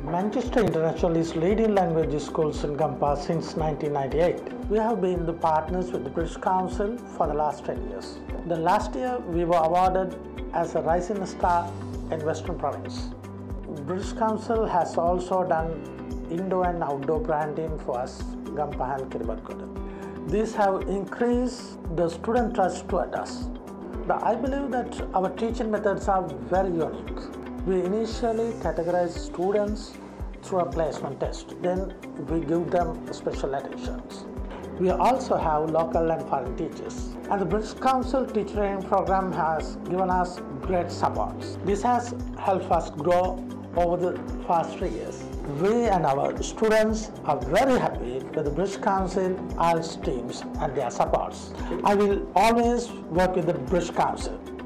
Manchester International is leading language schools in Gampaha since 1998. We have been the partners with the British Council for the last 10 years. The last year we were awarded as a Rising Star in Western Province. British Council has also done indoor and outdoor branding for us, Gampaha and Kiribati. These have increased the student trust toward us. I believe that our teaching methods are very unique. We initially categorize students through a placement test. Then we give them special attentions. We also have local and foreign teachers. And the British Council teacher training program has given us great supports. This has helped us grow over the past 3 years. We and our students are very happy with the British Council IELTS teams and their supports. I will always work with the British Council.